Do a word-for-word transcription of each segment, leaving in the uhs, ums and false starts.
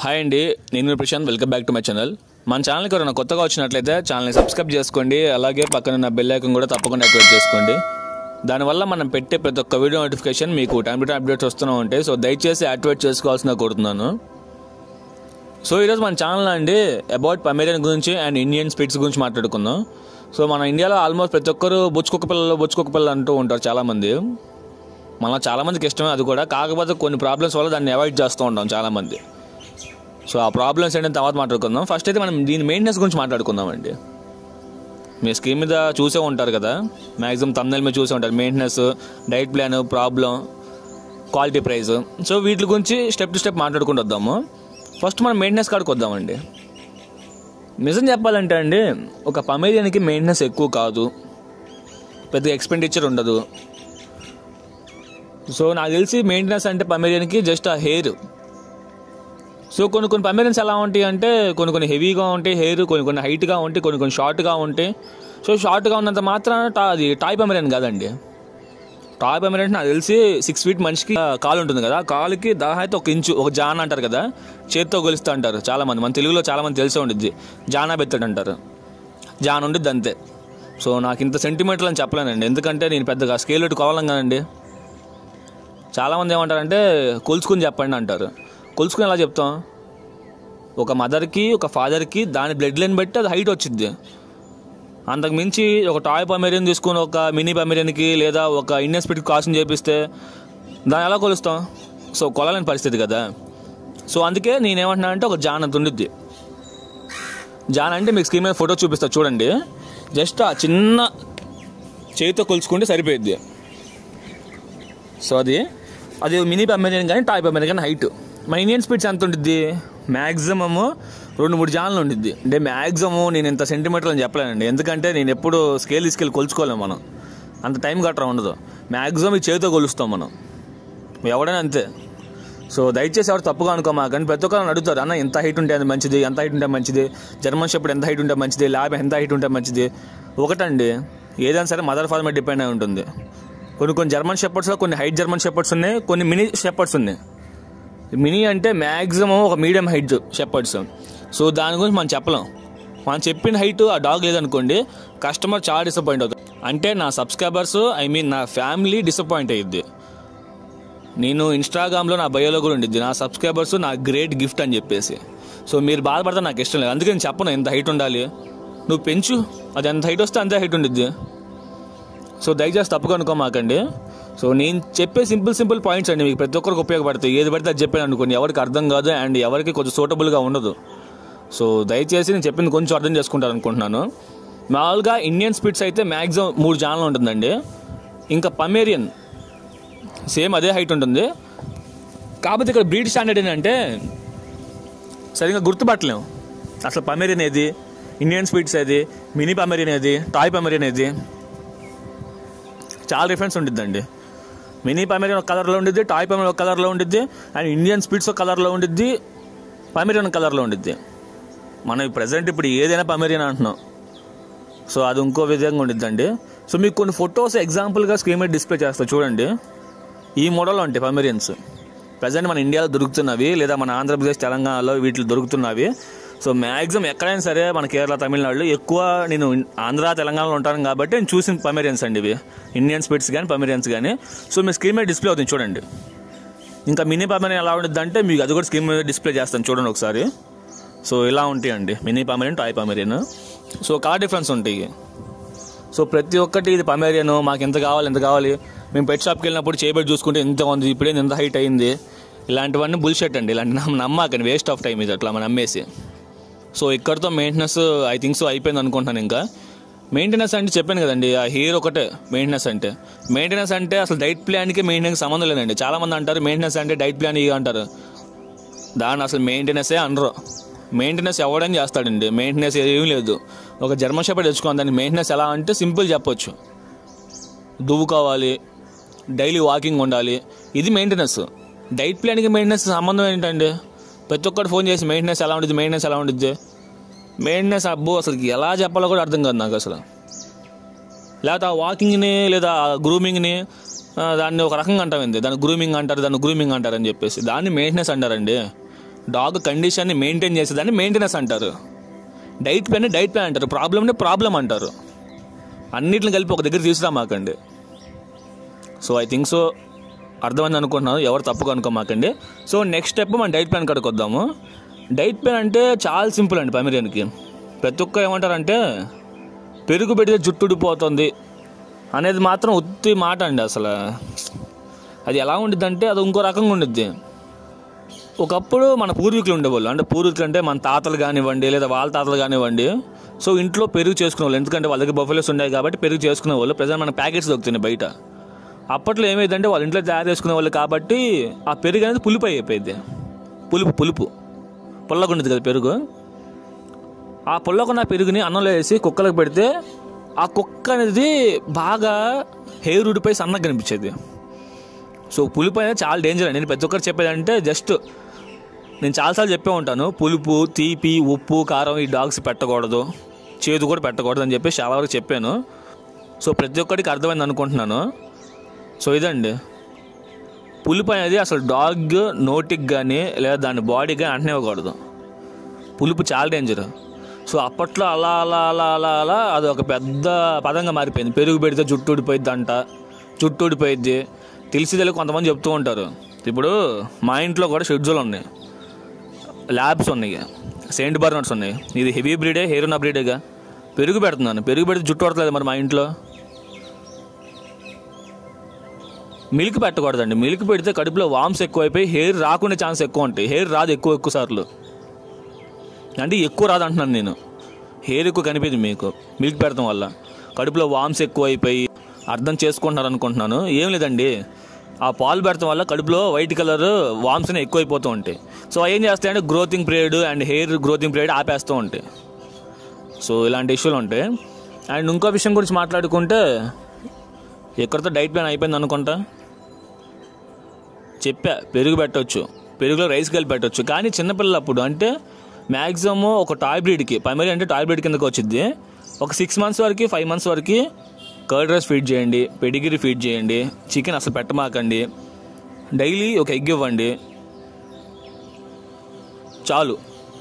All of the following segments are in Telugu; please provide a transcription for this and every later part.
హాయ్ అండి, నేను Prashanth. Welcome back to my channel. మన ఛానల్కి ఎవరైనా కొత్తగా వచ్చినట్లయితే ఛానల్ని సబ్స్క్రైబ్ చేసుకోండి. అలాగే పక్కన ఉన్న బెల్ ఐకాన్ కూడా తప్పకుండా యాక్టివేట్ చేసుకోండి. దానివల్ల మనం పెట్టే ప్రతి ఒక్క వీడియో నోటిఫికేషన్ మీకు టైం టు టైం అప్డేట్స్ వస్తూనే ఉంటాయి. సో దయచేసి యాక్టివేట్ చేసుకోవాల్సిన కోరుతున్నాను. సో ఈరోజు మన ఛానల్లో అండి అబౌట్ పమేరియన్ గురించి అండ్ ఇండియన్ స్పిట్స్ గురించి మాట్లాడుకుందాం. సో మన ఇండియాలో ఆల్మోస్ట్ ప్రతి ఒక్కరు బొచ్చుకొక్క పిల్లలు బొచ్చుకొక్క పిల్లలు అంటూ ఉంటారు చాలామంది. మన చాలామందికి ఇష్టమే అది కూడా. కాకపోతే కొన్ని ప్రాబ్లమ్స్ వల్ల దాన్ని అవాయిడ్ చేస్తూ ఉంటాం చాలామంది. సో ఆ ప్రాబ్లమ్స్ ఏంటంటే తర్వాత మాట్లాడుకుందాం. ఫస్ట్ అయితే మనం దీని మెయింటెనెన్స్ గురించి మాట్లాడుకుందామండి. మీ స్క్రీన్ మీద చూసే ఉంటారు కదా, మ్యాక్సిమం థంబ్నెయిల్ మీద చూసే ఉంటారు. Maintenance, diet plan, problem, quality price. So వీటి గురించి స్టెప్ టు స్టెప్ మాట్లాడుకుంటూ వద్దాము. ఫస్ట్ మనం మెయింటెనెన్స్ కాడికి వద్దామండి. నిజం చెప్పాలంటే అండి, ఒక పమేరియన్కి మెయింటెనెన్స్ ఎక్కువ కాదు, పెద్ద ఎక్స్పెండిచర్ ఉండదు. సో నాకు తెలిసి మెయింటెనెన్స్ అంటే పమేరియన్కి జస్ట్ ఆ హెయిర్. సో కొన్ని కొన్ని పమేరియన్స్ ఎలా ఉంటాయి అంటే కొన్ని కొన్ని హెవీగా ఉంటాయి హెయిర్, కొన్ని కొన్ని హైట్గా ఉంటాయి, కొన్ని కొన్ని షార్ట్గా ఉంటాయి. సో షార్ట్గా ఉన్నంత మాత్రాన టా అది టాయ్ పమేరియన్ కాదండి. టాయ్ పమేరియన్ నాకు తెలిసి సిక్స్ ఫీట్ మనిషికి కాలు ఉంటుంది కదా, కాలుకి దాహ అయితే ఒక ఇంచు, ఒక జాన్ అంటారు కదా, చేతితో కొలుస్తూ అంటారు చాలామంది. మన తెలుగులో చాలామంది తెలిసే ఉంటుంది, జానా బెత్తడు అంటారు. జాన్ ఉండిద్ది అంతే. సో నాకు ఇంత సెంటీమీటర్లు అని చెప్పలేనండి, ఎందుకంటే నేను పెద్దగా స్కేల్ పెట్టి కొలం కదండి. చాలామంది ఏమంటారంటే కొలుచుకుని చెప్పండి అంటారు. కొలుచుకుని ఎలా చెప్తాం? ఒక మదర్కి ఒక ఫాదర్కి దాని బ్లడ్ లైన్ బట్టి అది హైట్ వచ్చింది. అంతకు మించి ఒక టాయ్ పమేరియన్ తీసుకుని ఒక మినీ పమేరియన్కి లేదా ఒక ఇండియన్ స్పిట్కి కాస్ట్యూమ్ చేపిస్తే దాన్ని ఎలా కొలుస్తాం? సో కొలలేని పరిస్థితి కదా. సో అందుకే నేనేమంటున్నా అంటే ఒక జాన్ అంత ఉండిద్ది. జాన్ అంటే మీకు స్క్రీన్ మీద ఫోటో చూపిస్తా చూడండి. జస్ట్ ఆ చిన్న చేతితో కొలుచుకుంటే సరిపోయిద్ది. సో అది అది మినీ పమేరియన్ కానీ టాయ్ పమేరియన్ కానీ హైట్. మా ఇండియన్ స్పిట్స్ ఎంత ఉంటుంది? మ్యాక్సిమము రెండు మూడు జాన్లు ఉండిద్ది. అంటే మ్యాక్సిమము నేను ఇంత సెంటీమీటర్లు అని చెప్పలేనండి, ఎందుకంటే నేను ఎప్పుడు స్కేల్ తీసుకెళ్ళి కొలుచుకోలేము, మనం అంత టైం గట్రా ఉండదు. మ్యాక్సిమం ఈ చేతితో కొలుస్తాం మనం, ఎవడైనా అంతే. సో దయచేసి ఎవరు తప్పుగా అనుకోమా. కానీ ప్రతి ఒక్కరు అడుగుతారు, అన్న ఎంత హైట్ ఉంటే అది మంచిది, ఎంత హైట్ ఉంటే మంచిది, జర్మన్ షెపర్డ్ ఎంత హైట్ ఉంటే మంచిది, ల్యాబ్ ఎంత హైట్ ఉంటే మంచిది. ఒకటండి, ఏదైనా సరే మదర్ ఫాదర్ మీద డిపెండ్ అయి ఉంటుంది. కొన్ని కొన్ని జర్మన్ షెపర్డ్స్లో కొన్ని హైట్ జర్మన్ షెపర్డ్స్ ఉన్నాయి, కొన్ని మినీ షెపర్డ్స్ ఉన్నాయి. మినీ అంటే మ్యాక్సిమం ఒక మీడియం హైట్ షెపర్డ్స్. సో దాని గురించి మనం చెప్పలేం. మనం చెప్పిన హైట్ ఆ డాగ్ లేదనుకోండి, కస్టమర్ చాలా డిసప్పాయింట్ అవుతుంది. అంటే నా సబ్స్క్రైబర్స్, ఐ మీన్ నా ఫ్యామిలీ డిసప్పాయింట్ అయ్యిద్ది. నేను ఇన్స్టాగ్రామ్లో నా బయోలో కూడా ఉండిద్ది, నా సబ్స్క్రైబర్స్ నా గ్రేట్ గిఫ్ట్ అని చెప్పేసి. సో మీరు బాధపడితే నాకు ఇష్టం లేదు, అందుకే నేను చెప్పను ఎంత హైట్ ఉండాలి, నువ్వు పెంచు, అది ఎంత హైట్ వస్తే అంతే హైట్ ఉండిద్ది. సో దయచేసి తప్పుగా అనుకోమాకండి. సో నేను చెప్పే సింపుల్ సింపుల్ పాయింట్స్ అండి, మీకు ప్రతి ఒక్కరికి ఉపయోగపడతాయి. ఏది పడితే అది చెప్పాను అనుకోండి, ఎవరికి అర్థం కాదు అండ్ ఎవరికి కొంచెం సూటబుల్గా ఉండదు. సో దయచేసి నేను చెప్పింది కొంచెం అర్థం చేసుకుంటారు అనుకుంటున్నాను. మామూలుగా ఇండియన్ స్పిట్స్ అయితే మ్యాక్సిమం మూడు జాన్లు ఉంటుందండి. ఇంకా పమేరియన్ సేమ్ అదే హైట్ ఉంటుంది. కాకపోతే ఇక్కడ బ్రీడ్ స్టాండర్డ్ ఏంటంటే సరిగ్గా గుర్తుపట్టలేము అసలు పమేరియన్ ఏది, ఇండియన్ స్పిట్స్ ఏది, మినీ పమేరియన్ ఏది, టాయ్ పమేరియన్ ఏది. చాలా డిఫరెన్స్ ఉండిద్దండి. మినీ పమేరియన్ ఒక కలర్లో ఉండిద్ది, టాయ్ పమేరియన్ ఒక కలర్లో ఉండిద్ది, అండ్ ఇండియన్ స్పిట్స్ ఒక కలర్లో ఉండిద్ది, పమేరియన్ కలర్లో ఉండిద్ది. మనం ప్రజెంట్ ఇప్పుడు ఏదైనా పమేరియన్ అంటున్నాం. సో అది ఇంకో విధంగా ఉండిద్దండి. సో మీకు కొన్ని ఫొటోస్ ఎగ్జాంపుల్గా స్క్రీన్ మీద డిస్ప్లే చేస్తా చూడండి. ఈ మోడల్లో ఉంటాయి పమేరియన్స్ ప్రజెంట్ మన ఇండియాలో దొరుకుతున్నవి, లేదా మన ఆంధ్రప్రదేశ్ తెలంగాణలో వీటిలో దొరుకుతున్నవి. సో మ్యాక్సిమం ఎక్కడైనా సరే మన కేరళ తమిళనాడులో ఎక్కువ నేను ఆంధ్ర తెలంగాణలో ఉంటాను కాబట్టి నేను చూసిన పమేరియన్స్ అండి ఇవి, ఇండియన్ స్పిట్స్ కానీ పమేరియన్స్ కానీ. సో మీ స్క్రీన్ మీద డిస్ప్లే అవుతుంది చూడండి. ఇంకా మినీ పమేరియన్ ఎలా ఉంటుంది అంటే మీకు అది కూడా స్క్రీన్ మీద డిస్ప్లే చేస్తాను చూడండి ఒకసారి. సో ఇలా ఉంటాయండి mini Pomeranian, toy Pomeranian. So colour difference ఉంటాయి. సో ప్రతి ఒక్కటి ఇది పమేరియన్, మాకు ఎంత కావాలి ఎంత కావాలి, మేము పెట్ షాప్కి వెళ్ళినప్పుడు చేయబెట్టి చూసుకుంటే ఎంత ఉంది, ఇప్పుడే ఎంత హైట్ అయింది, ఇలాంటివన్నీ బుల్షెట్ అండి. ఇలాంటి నమ్మకండి, వేస్ట్ ఆఫ్ టైం ఇది అట్లా మనం నమ్మేసి. సో ఇక్కడితో మెయింటెనెన్స్ ఐ థింక్ సో అయిపోయింది అనుకుంటున్నాను. ఇంకా మెయింటెనెన్స్ అంటే చెప్పాను కదండి, ఆ హెయిర్ ఒకటే మెయింటెనెన్స్ అంటే. మెయింటెనెన్స్ అంటే అసలు డైట్ ప్లాన్కి మెయింటెనెన్స్ సంబంధం లేదండి. చాలామంది అంటారు మెయింటెనెన్స్ అంటే డైట్ ప్లాన్ ఇక అంటారు, దాన్ని అసలు మెయింటెనెన్సే అనరు. మెయింటెనెన్స్ ఎవడని చేస్తాడండి, మెయింటెనెన్స్ ఏమీ లేదు. ఒక జర్మన్ షెపర్డ్ తెచ్చుకోవాలి, దానికి మెయింటెనెన్స్ ఎలా అంటే సింపుల్ చెప్పొచ్చు, దువ్వు కావాలి, డైలీ వాకింగ్ ఉండాలి, ఇది మెయింటెనెన్స్. డైట్ ప్లాన్కి మెయింటెనెన్స్ సంబంధం ఏంటండి? ప్రతి ఒక్కటి ఫోన్ చేసి మెయింటెనెన్స్ ఎలా ఉంటుంది మెయింటెనెన్స్ ఎలా ఉంటుంది మెయింటెనెన్స్ అబ్బో అసలు ఎలా చెప్పాలో కూడా అర్థం కాదు నాకు అసలు. లేకపోతే ఆ వాకింగ్ని లేదా గ్రూమింగ్ని దాన్ని ఒక రకంగా అంటామండి, దాన్ని గ్రూమింగ్ అంటారు, దాన్ని గ్రూమింగ్ అంటారు అని చెప్పేసి దాన్ని మెయింటెనెన్స్ అంటారండి. డాగ్ కండిషన్ని మెయింటైన్ చేసేదాన్ని మెయింటెనెన్స్ అంటారు. డైట్ ప్లాన్ డైట్ ప్లాన్ అంటారు. ప్రాబ్లమ్ని ప్రాబ్లం అంటారు. అన్నిటిని కలిపి ఒక దగ్గర తీసుకురామాకండి. సో ఐ థింక్ సో అర్థమైంది అనుకుంటున్నాను. ఎవరు తప్పుగా అనుకోమాకండి. సో నెక్స్ట్ స్టెప్ మనం డైట్ ప్లాన్ కాడికి వద్దాము. డైట్ ప్లాన్ అంటే చాలా సింపుల్ అండి. పమెరియన్కి ప్రతి ఒక్కరు ఏమంటారంటే పెరుగు పెడితే జుట్టు ఊడిపోతుంది అనేది మాత్రం ఉత్తి మాట అండి. అసలు అది ఎలా ఉండిద్ది అంటే అది ఇంకో రకంగా ఉండిద్ది. ఒకప్పుడు మన పూర్వీకులు ఉండేవాళ్ళు, అంటే పూర్వీకులు అంటే మన తాతలు కానివ్వండి లేదా వాళ్ళ తాతలు కానివ్వండి, సో ఇంట్లో పెరుగు చేసుకునేవాళ్ళు. ఎందుకంటే వాళ్ళ దగ్గర బఫెలోస్ ఉన్నాయి కాబట్టి పెరుగు చేసుకునేవాళ్ళు. ప్రజెంట్ మన ప్యాకెట్స్ దొరుకుతున్నాయి బయట. అప్పట్లో ఏమైందంటే వాళ్ళ ఇంట్లో తయారు చేసుకునేవాళ్ళు కాబట్టి ఆ పెరుగు అనేది పులుపు అయిపోయింది. పులుపు పులుపు పుల్లగా ఉండేది కదా పెరుగు. ఆ పుల్లకున్న పెరుగుని అన్నంలో వేసి కుక్కలకు పెడితే ఆ కుక్క అనేది బాగా హెయిర్ ఊడిపోయి సన్నగా కనిపించేది. సో పులుపు అనేది చాలా డేంజర్ అండి. నేను ప్రతి ఒక్కరు చెప్పేదంటే జస్ట్ నేను చాలాసార్లు చెప్పే ఉంటాను, పులుపు, తీపి, ఉప్పు, కారం ఈ డాగ్స్ పెట్టకూడదు, చేదు కూడా పెట్టకూడదు అని చెప్పి చాలా వరకు చెప్పాను. సో ప్రతి ఒక్కరికి అర్థమైంది అనుకుంటున్నాను. సో ఇదండి పులుపు అనేది అసలు డాగ్ నోటికి కానీ లేదా దాని బాడీకి కానీ అంటనివ్వకూడదు. పులుపు చాలా డేంజర్. సో అప్పట్లో అలా అలా అలా అలా అలా అది ఒక పెద్ద పదంగా మారిపోయింది. పెరుగు పెడితే జుట్టు ఊడిపోయిద్ది అంట, జుట్టు ఊడిపోయిద్ది తెలిసి తెలియక కొంతమంది చెప్తూ ఉంటారు. ఇప్పుడు మా ఇంట్లో కూడా షెడ్యూల్ ఉన్నాయి, ల్యాబ్స్ ఉన్నాయి, సెయింట్ బర్నర్డ్స్ ఉన్నాయి. ఇది హెవీ బ్రీడే, హెయిర్ ఉన్న బ్రీడేగా. పెరుగు పెడుతున్నాను, పెరుగు పెడితే జుట్టు పడతలేదు మరి మా ఇంట్లో. మిల్క్ పెట్టకూడదండి. మిల్క్ పెడితే కడుపులో వామ్స్ ఎక్కువైపోయి హెయిర్ రాకునే ఛాన్స్ ఎక్కువ ఉంటాయి. హెయిర్ రాదు ఎక్కువ ఎక్కువ సార్లు, అంటే ఎక్కువ రాదు అంటున్నాను నేను. హెయిర్ ఎక్కువ కనిపించింది మీకు మిల్క్ పెడతాం వల్ల. కడుపులో వామ్స్ ఎక్కువ అయిపోయి అర్థం చేసుకుంటున్నారు అనుకుంటున్నాను. ఏం లేదండి, ఆ పాలు పెడతాం వల్ల కడుపులో వైట్ కలర్ వామ్స్ అనేవి ఎక్కువైపోతూ ఉంటాయి. సో ఏం చేస్తాయంటే growthing period and hair growthing period ఆపేస్తూ ఉంటాయి. సో ఇలాంటి ఇష్యూలు ఉంటాయి. అండ్ ఇంకో విషయం గురించి మాట్లాడుకుంటే ఎక్కడితో డైట్ ప్లాన్ అయిపోయింది అనుకుంటా. చెప్పా పెరుగు పెట్టవచ్చు, పెరుగులో రైస్ కలిపి పెట్టవచ్చు. కానీ చిన్నపిల్లలప్పుడు అంటే మ్యాక్సిమమ్ ఒక టాయ్ బ్రీడ్కి, ప్రైమరీ అంటే టాయ్ బ్రీడ్ కిందకి వచ్చింది, ఒక సిక్స్ మంత్స్ వరకు ఫైవ్ మంత్స్ వరకు కర్డ్ రైస్ ఫీడ్ చేయండి, పెడిగిరి ఫీడ్ చేయండి, చికెన్ అసలు పెట్టమాకండి, డైలీ ఒక ఎగ్ ఇవ్వండి చాలు.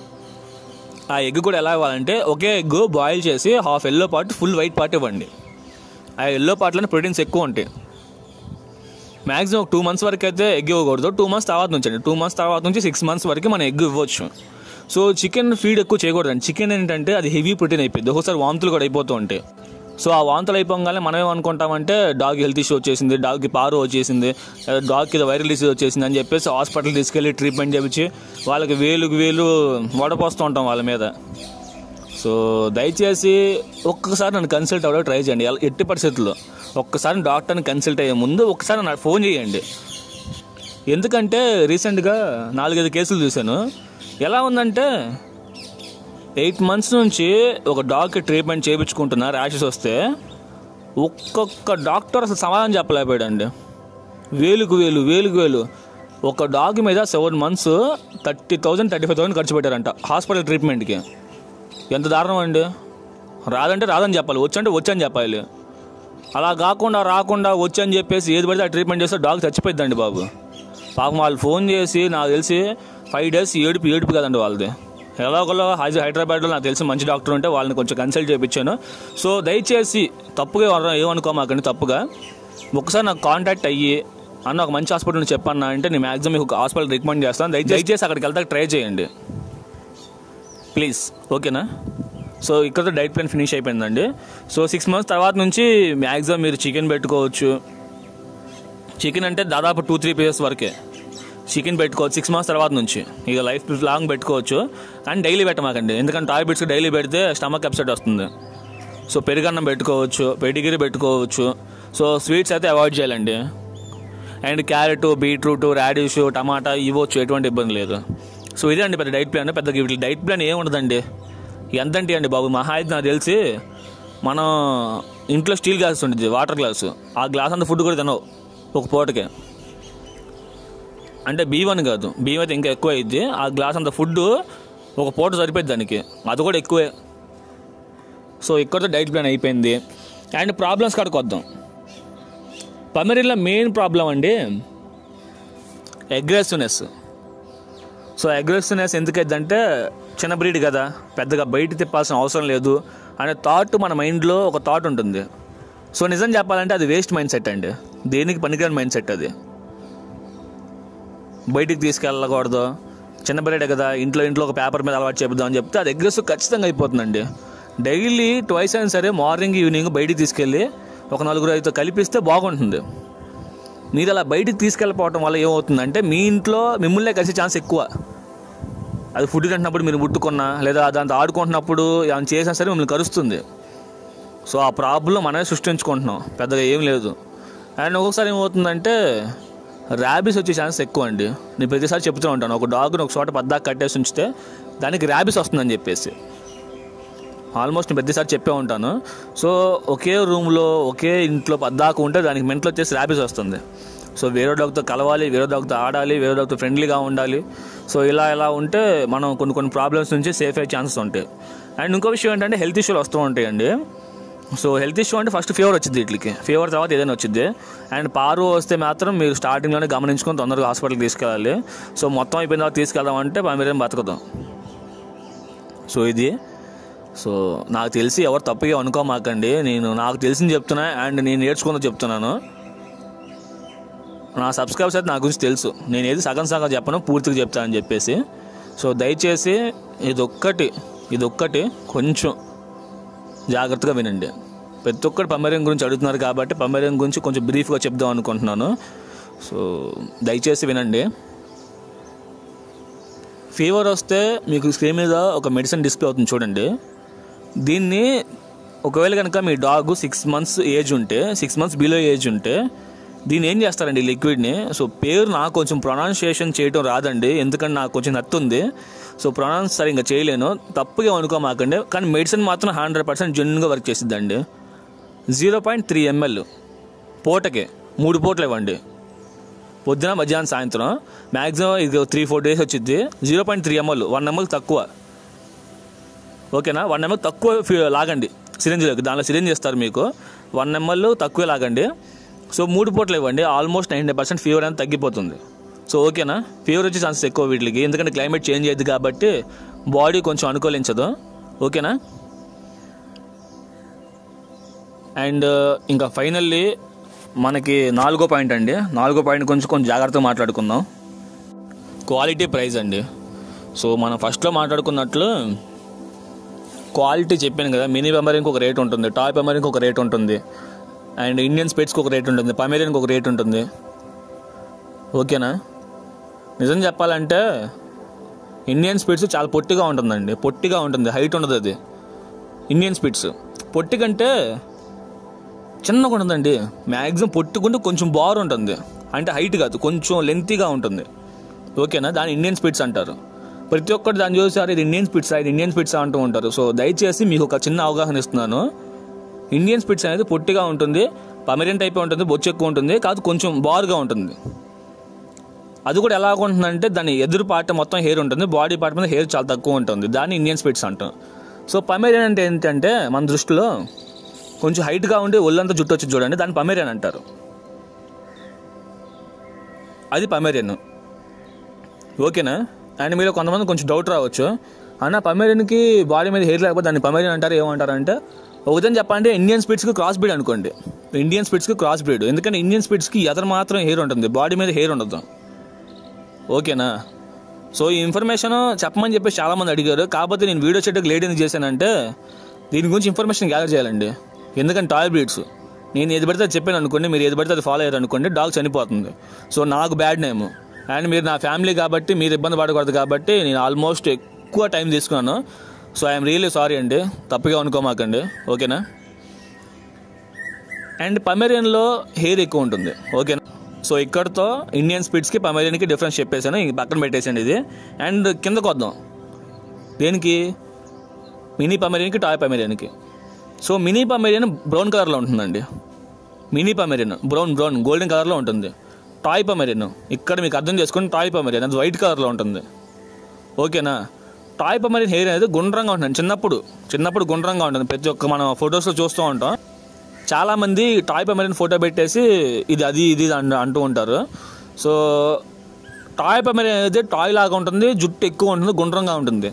ఆ ఎగ్ కూడా ఎలా ఇవ్వాలంటే ఒకే ఎగ్ బాయిల్ చేసి half yellow part full white part ఇవ్వండి. ఆ ఎల్లో పార్ట్లోనే ప్రోటీన్స్ ఎక్కువ ఉంటాయి. మ్యాక్సిమం ఒక టూ మంత్స్ వరకు అయితే ఎగ్ ఇవ్వకూడదు. టూ మంత్స్ తర్వాత నుంచి అండి టూ మంత్స్ తర్వాత నుంచి సిక్స్ మంత్స్ వరకు మనం ఎగ్ ఇవ్వచ్చు. సో చికెన్ ఫీడ్ ఎక్కువ చేయకూడదండి. చికెన్ ఏంటంటే అది హెవీ ప్రోటీన్ అయిపోయింది. ఒకసారి వాంతులు కూడా అయిపోతూ ఉంటాయి. సో ఆ వాంతులు అయిపోగానే మనం ఏమనుకుంటామంటే డాగ్ హెల్త్ ఇష్యూ వచ్చేసింది, డాగ్కి పారు వచ్చేసింది, డాగ్కి వైరల్ డిసీజ్ వచ్చేసింది అని చెప్పేసి హాస్పిటల్ తీసుకెళ్ళి ట్రీట్మెంట్ చేయించి వాళ్ళకి వేలుకి వేలు వడపోస్తూ ఉంటాం వాళ్ళ మీద. సో దయచేసి ఒక్కసారి నన్ను కన్సల్ట్ అవ్వడం ట్రై చేయండి. ఎట్టి పరిస్థితుల్లో ఒక్కసారి డాక్టర్ని కన్సల్ట్ అయ్యే ముందు ఒక్కసారి నాకు ఫోన్ చేయండి. ఎందుకంటే రీసెంట్గా నాలుగైదు కేసులు చూశాను. ఎలా ఉందంటే ఎయిట్ మంత్స్ నుంచి ఒక డాగ్కి ట్రీట్మెంట్ చేయించుకుంటున్నా, ర్యాషెస్ వస్తే ఒక్కొక్క డాక్టర్ అసలు సమాధానం చెప్పలేకపోయాడండి. వేలుకు వేలు వేలుకు వేలు ఒక డాగ్ మీద seven months thirty thousand thirty five thousand ఖర్చు పెట్టారంట హాస్పిటల్ ట్రీట్మెంట్కి. ఎంత దారుణం అండి. రాదంటే రాదని చెప్పాలి, వచ్చంటే వచ్చని చెప్పాలి. అలా కాకుండా రాకుండా వచ్చని చెప్పేసి ఏది పడితే ఆ ట్రీట్మెంట్ చేస్తే డాగ్ చచ్చిపోయిద్దండి బాబు. పాపం వాళ్ళు ఫోన్ చేసి నాకు తెలిసి ఫైవ్ డేస్ ఏడుపు ఏడుపు కదండి వాళ్ళది. ఎలాగోలా హైదరాబాద్లో నాకు తెలిసి మంచి డాక్టర్ ఉంటే వాళ్ళని కొంచెం కన్సల్ట్ చేయించాను. సో దయచేసి తప్పుగా ఏమనుకోమాకండి. తప్పుగా ఒకసారి నాకు కాంటాక్ట్ అయ్యి అన్న ఒక మంచి హాస్పిటల్ని చెప్పన్నా అంటే నేను మ్యాక్సిమం మీకు హాస్పిటల్ రికమెండ్ చేస్తాను. దయచేసి అక్కడికి వెళ్తాక ట్రై చేయండి ప్లీజ్, ఓకేనా. సో ఇక్కడ డైట్ ప్లాన్ ఫినిష్ అయిపోయిందండి. సో సిక్స్ మంత్స్ తర్వాత నుంచి మ్యాక్సిమం మీరు చికెన్ పెట్టుకోవచ్చు. చికెన్ అంటే దాదాపు టూ త్రీ పీసెస్ వరకే చికెన్ పెట్టుకోవచ్చు సిక్స్ మంత్స్ తర్వాత నుంచి. ఇక లైఫ్ లాంగ్ పెట్టుకోవచ్చు. కానీ డైలీ పెట్టమాకండి, ఎందుకంటే టాయ్ బిట్స్కి డైలీ పెడితే స్టమక్ అప్సెట్ వస్తుంది. సో పెరుగన్నం పెట్టుకోవచ్చు, పెడిగిరి పెట్టుకోవచ్చు. సో స్వీట్స్ అయితే అవాయిడ్ చేయాలండి. And carrot, beetroot, radish, tomato ఇవ్వచ్చు, ఎటువంటి ఇబ్బంది లేదు. సో ఇదే అండి పెద్ద డైట్ ప్లాన్. పెద్ద వీటి డైట్ ప్లాన్ ఏమి ఉండదండి. ఎంతంటే అండి బాబు, మహా అయితే నాకు తెలిసి మనం ఇంట్లో స్టీల్ గ్లాస్ ఉంటుంది, వాటర్ గ్లాసు, ఆ గ్లాస్ అంతా ఫుడ్ కూడా తినవు ఒక పూటకే. అంటే బీ వన్ కాదు, బీ అయితే ఇంకా ఎక్కువ అయింది. ఆ గ్లాస్ అంత ఫుడ్ ఒక పూట సరిపోయింది దానికి, అది కూడా ఎక్కువే. సో ఇక్కడతో డైట్ ప్లాన్ అయిపోయింది. అండ్ ప్రాబ్లమ్స్ కాడికి వద్దాం. పమెరియన్లో మెయిన్ ప్రాబ్లం అండి అగ్రెసివ్నెస్. సో అగ్రెసివ్నెస్ ఎందుకైందంటే చిన్న బ్రీడ్ కదా, పెద్దగా బయట తిప్పాల్సిన అవసరం లేదు అనే థాట్ మన మైండ్లో ఒక థాట్ ఉంటుంది. సో నిజం చెప్పాలంటే అది వేస్ట్ మైండ్ సెట్ అండి, దేనికి పనికిరాని మైండ్ సెట్ అది. బయటికి తీసుకెళ్ళకూడదు, చిన్న బ్రీడే కదా, ఇంట్లో ఇంట్లో ఒక పేపర్ మీద అలవాటు చేద్దాం అని చెప్తే అది అగ్రెసివ్ ఖచ్చితంగా అయిపోతుందండి. డైలీ ట్వైస్ అయినా సరే మార్నింగ్ ఈవినింగ్ బయటికి తీసుకెళ్ళి ఒక నలుగురు అయితే కలిపిస్తే బాగుంటుంది. మీరు అలా బయటికి తీసుకెళ్ళిపోవటం వల్ల ఏమవుతుందంటే మీ ఇంట్లో మిమ్మల్నే కలిసే ఛాన్స్ ఎక్కువ. అది ఫుడ్ తింటున్నప్పుడు మీరు ముట్టుకున్నా లేదా దాంతో ఆడుకుంటున్నప్పుడు ఏమైనా చేసినా సరే మిమ్మల్ని కరుస్తుంది. సో ఆ ప్రాబ్లం మనమే సృష్టించుకుంటున్నాం, పెద్దగా ఏం లేదు. అండ్ ఒక్కొక్కసారి ఏమవుతుందంటే ర్యాబీస్ వచ్చే ఛాన్స్ ఎక్కువ అండి. నేను ప్రతిసారి చెప్తూ ఉంటాను, ఒక డాగ్ని ఒక చోట పద్దాకా కట్టేసి ఉంచితే దానికి ర్యాబీస్ వస్తుందని చెప్పేసి ఆల్మోస్ట్ నేను ప్రతిసారి చెప్పే ఉంటాను. సో ఒకే రూమ్లో ఒకే ఇంట్లో పద్దాకా ఉంటే దానికి మెంటల్ వచ్చేసి ర్యాబీస్ వస్తుంది. సో వేరే డాగ్తో కలవాలి, వేరే డాగ్తో ఆడాలి, వేరే డాగ్తో ఫ్రెండ్లీగా ఉండాలి. సో ఇలా ఇలా ఉంటే మనం కొన్ని కొన్ని ప్రాబ్లమ్స్ నుంచి సేఫ్ అయ్యే ఛాన్సెస్ ఉంటాయి. అండ్ ఇంకో విషయం ఏంటంటే హెల్త్ ఇష్యూలు వస్తూ ఉంటాయండి. సో హెల్త్ ఇష్యూ అంటే ఫస్ట్ ఫీవర్ వచ్చింది, వీటికి ఫీవర్ తర్వాత ఏదైనా వచ్చింది. అండ్ పారు వస్తే మాత్రం మీరు స్టార్టింగ్లోనే గమనించుకొని తొందరగా హాస్పిటల్కి తీసుకెళ్ళాలి. సో మొత్తం అయిపోయిన తర్వాత తీసుకెళ్దామంటే మీరేం బతకదాం. సో ఇది సో నాకు తెలిసి ఎవరు తప్పుగా అనుకోమాకండి, నేను నాకు తెలిసింది చెప్తున్నా అండ్ నేను నేర్చుకుందో చెప్తున్నాను. నా సబ్స్క్రైబర్స్ అయితే నా గురించి తెలుసు, నేను ఏది సగం సగం చెప్పను, పూర్తిగా చెప్తానని చెప్పేసి. సో దయచేసి ఇదొక్కటి ఇదొక్కటి కొంచెం జాగ్రత్తగా వినండి. ప్రతి ఒక్కటి పమేరియన్ గురించి అడుగుతున్నారు కాబట్టి పమేరియన్ గురించి కొంచెం బ్రీఫ్గా చెప్దాం అనుకుంటున్నాను. సో దయచేసి వినండి. ఫీవర్ వస్తే మీకు స్క్రీన్ మీద ఒక మెడిసిన్ డిస్ప్లే అవుతుంది చూడండి. దీన్ని ఒకవేళ కనుక మీ డాగ్ సిక్స్ మంత్స్ ఏజ్ ఉంటే సిక్స్ మంత్స్ బిలో ఏజ్ ఉంటే దీన్ని ఏం చేస్తారండి లిక్విడ్ని. సో పేరు నాకు కొంచెం ప్రొనౌన్సియేషన్ చేయడం రాదండి, ఎందుకంటే నాకు కొంచెం నత్తుంది. సో ప్రొనౌన్స్ సరిగ్గా చేయలేను, తప్పుగా అనుకోమాకండి. కానీ మెడిసిన్ మాత్రం హండ్రెడ్ పర్సెంట్ జెన్యున్గా వర్క్ చేసిద్దండి. జీరో పాయింట్ త్రీ ఎంఎల్ పూటకే మూడు పూటలు ఇవ్వండి, పొద్దున మధ్యాహ్నం సాయంత్రం. మ్యాక్సిమం ఇది త్రీ ఫోర్ డేస్ వచ్చింది. Zero point three ML one ML తక్కువ, ఓకేనా. వన్ ఎంఎల్ తక్కువ లాగండి సిరింజ్లోకి, దానిలో సిరింజ్ చేస్తారు మీకు. వన్ ఎంఎల్ తక్కువ లాగండి. సో మూడు పూటలు ఇవ్వండి, ఆల్మోస్ట్ నైంటీ పర్సెంట్ ఫీవర్ అనేది తగ్గిపోతుంది. సో ఓకేనా. ఫీవర్ వచ్చే ఛాన్సెస్ ఎక్కువ వీటికి, ఎందుకంటే క్లైమేట్ చేంజ్ అయ్యింది కాబట్టి బాడీ కొంచెం అనుకూలించదు, ఓకేనా. అండ్ ఇంకా ఫైనల్లీ మనకి నాలుగో పాయింట్ అండి, నాలుగో పాయింట్ కొంచెం కొంచెం జాగ్రత్తగా మాట్లాడుకుందాం. క్వాలిటీ ప్రైస్ అండి. సో మనం ఫస్ట్లో మాట్లాడుకున్నట్లు క్వాలిటీ చెప్పాను కదా, మినీ పమేరియన్కి ఒక రేట్ ఉంటుంది, టాయ్ పమేరియన్కి ఒక రేట్ ఉంటుంది, అండ్ ఇండియన్ స్పిట్స్కి ఒక రేట్ ఉంటుంది, పమేరియన్కి ఒక రేట్ ఉంటుంది, ఓకేనా. నిజం చెప్పాలంటే ఇండియన్ స్పిట్స్ చాలా పొట్టిగా ఉంటుందండి, పొట్టిగా ఉంటుంది, హైట్ ఉండదు అది. ఇండియన్ స్పిట్స్ పొట్టికంటే చిన్నగా ఉంటుందండి, మ్యాక్సిమం పొట్టుకుంటే కొంచెం బార్ ఉంటుంది, అంటే హైట్ కాదు కొంచెం లెంతీగా ఉంటుంది, ఓకేనా. దాని ఇండియన్ స్పిట్స్ అంటారు. ప్రతి ఒక్కటి దాన్ని చూసారు ఇది ఇండియన్ స్పిట్స్ ఇది ఇండియన్ స్పిట్స్ అంటూ ఉంటారు. సో దయచేసి మీకు ఒక చిన్న అవగాహన ఇస్తున్నాను. ఇండియన్ స్పిట్స్ అనేది పొట్టిగా ఉంటుంది, పమేరియన్ టైప్ ఉంటుంది, బొచ్చు ఎక్కువ ఉంటుంది, కాదు కొంచెం బార్గా ఉంటుంది. అది కూడా ఎలా ఉంటుందంటే దాని ఎదురు పార్ట్ మొత్తం హెయిర్ ఉంటుంది, బాడీ పార్ట్ మీద హెయిర్ చాలా తక్కువ ఉంటుంది, దాన్ని ఇండియన్ స్పిట్స్ అంటాం. సో పమేరియన్ అంటే ఏంటంటే మన దృష్టిలో కొంచెం హైట్గా ఉండి ఒళ్ళంతా జుట్టు వచ్చి చూడండి, దాన్ని పమేరియన్ అంటారు, అది పమేరియన్, ఓకేనా. అండ్ మీలో కొంతమంది కొంచెం డౌట్ రావచ్చు, అన్న పమేరియన్కి బాడీ మీద హెయిర్ లేకపోతే దాన్ని పమేరియన్ అంటారు ఏమంటారంటే, ఒకదని చెప్పండి ఇండియన్ స్పిట్స్కి క్రాస్ బ్రీడ్ అనుకోండి. ఇండియన్ స్పిట్స్కి క్రాస్ బ్రీడ్, ఎందుకంటే ఇండియన్ స్పిట్స్కి ఎదరు మాత్రం హెయిర్ ఉంటుంది, బాడీ మీద హెయిర్ ఉండదు, ఓకేనా. సో ఈ ఇన్ఫర్మేషన్ చెప్పమని చెప్పేసి చాలామంది అడిగారు, కాకపోతే నేను వీడియో చేయడానికి లేట్ ఎందుకు చేశానంటే దీని గురించి ఇన్ఫర్మేషన్ గ్యాదర్ చేయాలండి. ఎందుకంటే టాయ్ బ్రీడ్స్ నేను ఏది పడితే అది చెప్పాను అనుకోండి, మీరు ఏది పడితే అది ఫాలో అయ్యారు అనుకోండి, డాగ్ చనిపోతుంది. సో నాకు బ్యాడ్ నేమ్, అండ్ మీరు నా ఫ్యామిలీ కాబట్టి మీరు ఇబ్బంది పడకూడదు కాబట్టి నేను ఆల్మోస్ట్ ఎక్కువ టైం తీసుకున్నాను. సో ఐఎమ్ రియల్లీ సారీ అండి, తప్పుగా అనుకోమాకండి, ఓకేనా. అండ్ పమేరియన్లో హెయిర్ ఎక్కువ ఉంటుంది, ఓకేనా. సో ఇక్కడతో ఇండియన్ స్పిట్స్కి పమేరియన్కి డిఫరెన్స్ చెప్పేసాను, ఇంక పక్కన పెట్టేసండి ఇది. అండ్ కిందకు వద్దాం, దేనికి మినీ పమేరియన్కి టాయ్ పమేరియన్కి. సో మినీ పమేరియన్ బ్రౌన్ కలర్లో ఉంటుందండి, mini Pomeranian brown brown golden కలర్లో ఉంటుంది. టాయ్ పమేరియన్ ఇక్కడ మీకు అర్థం చేసుకుని టాయ్ పమేరియన్ అది వైట్ కలర్లో ఉంటుంది, ఓకేనా. టాయ్ పమేరియన్ హెయిర్ అనేది గుండ్రంగా ఉంటుంది, చిన్నప్పుడు చిన్నప్పుడు గుండ్రంగా ఉంటుంది, ప్రతి ఒక్క మనం ఫొటోస్లో చూస్తూ ఉంటాం. చాలామంది టాయ్ పమేరియన్ ఫోటో పెట్టేసి ఇది అది ఇది అంటూ ఉంటారు. సో టాయ్ పమేరియన్ అయితే టాయ్ లాగా ఉంటుంది, జుట్టు ఎక్కువ ఉంటుంది, గుండ్రంగా ఉంటుంది.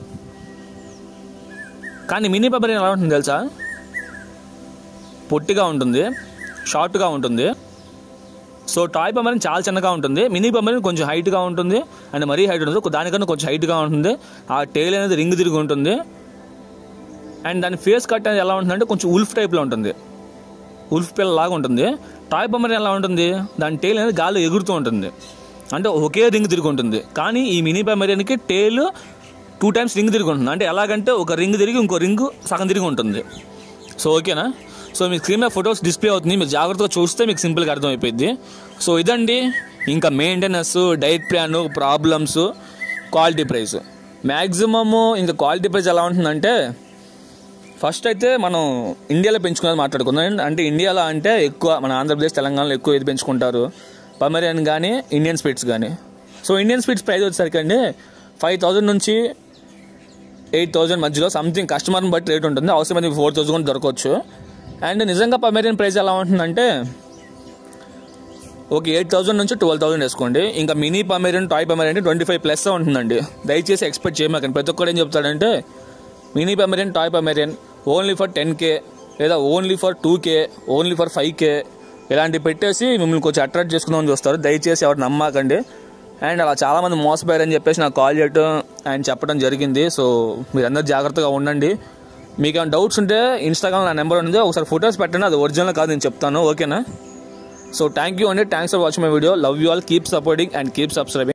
కానీ మినీ పమేరియన్ ఎలా ఉంటుంది తెలుసా? పొట్టిగా ఉంటుంది, షార్ట్గా ఉంటుంది. సో టాయ్ పమేరియన్ చాలా చిన్నగా ఉంటుంది, మినీ పమేరియన్ కొంచెం హైట్గా ఉంటుంది, అండ్ మరీ హైట్ ఉంటుంది, దానికన్నా కొంచెం హైట్గా ఉంటుంది. ఆ టైల్ అనేది రింగ్ తిరిగి ఉంటుంది. అండ్ దాని ఫేస్ కట్ అనేది ఎలా ఉంటుందంటే కొంచెం ఉల్ఫ్ టైప్లో ఉంటుంది, ఉల్ఫ్ పిల్ల లాగా ఉంటుంది. టాయ్ పమేరియన్ ఎలా ఉంటుంది? దాని టైల్ అనేది గాలి ఎగురుతూ ఉంటుంది, అంటే ఒకే రింగ్ తిరిగి ఉంటుంది. కానీ ఈ మినీ పమేరియన్కి టైల్ టూ టైమ్స్ రింగ్ తిరిగి ఉంటుంది. అంటే ఎలాగంటే ఒక రింగ్ తిరిగి ఇంకో రింగ్ సగం తిరిగి ఉంటుంది. సో ఓకేనా? సో మీ స్క్రీన్ మీద ఫొటోస్ డిస్ప్లే అవుతుంది, మీరు జాగ్రత్తగా చూస్తే మీకు సింపుల్గా అర్థమైపోయింది. సో ఇదండి ఇంకా maintenance, diet plan, problems, quality price. Maximum ఇంకా క్వాలిటీ ప్రైస్ ఎలా ఉంటుందంటే, ఫస్ట్ అయితే మనం ఇండియాలో పెంచుకునేది మాట్లాడుకుందాం. అంటే ఇండియాలో అంటే ఎక్కువ మన ఆంధ్రప్రదేశ్, తెలంగాణలో ఎక్కువ ఏది పెంచుకుంటారు, పమేరియన్ కానీ ఇండియన్ స్పిట్స్ కానీ. సో ఇండియన్ స్పిట్స్ ప్రైస్ వచ్చేసరికి అండి ఫైవ్ థౌజండ్ నుంచి ఎయిట్ థౌజండ్ మధ్యలో సంథింగ్, కస్టమర్ని బట్టి రేట్ ఉంటుంది. అవసరమైతే ఫోర్ థౌజండ్ కూడా దొరకవచ్చు. అండ్ నిజంగా పమేరియన్ ప్రైస్ ఎలా ఉంటుందంటే ఒక ఎయిట్ థౌసండ్ నుంచి ట్వెల్వ్ థౌసండ్ వేసుకోండి. ఇంకా mini Pomeranian, toy Pomeranian twenty five plus ఉంటుందండి. దయచేసి ఎక్స్పెక్ట్ చేయమాకండి. ప్రతి ఒక్కరు ఏం చెప్తాడంటే mini Pomeranian, toy Pomeranian only for ten K లేదా only for two K only for five K ఇలాంటివి పెట్టేసి మిమ్మల్ని కొంచెం అట్రాక్ట్ చేసుకుందామని చూస్తారు. దయచేసి ఎవరు నమ్మకండి. అండ్ అలా చాలామంది మోసపోయారని చెప్పేసి నాకు కాల్ చేయడం ఆయన చెప్పడం జరిగింది. సో మీరందరూ జాగ్రత్తగా ఉండండి. మీకు ఏమైనా డౌట్స్ ఉంటే ఇన్స్టాగ్రామ్ నా నెంబర్ ఉంది, ఒకసారి ఫొటోస్ పెట్టండి. అది ఒరిజినల్ కాదు నేను చెప్తాను, ఓకేనా? సో థ్యాంక్ యూ అండి. Thanks for watching my video. Love you all. Keep supporting and keep subscribing.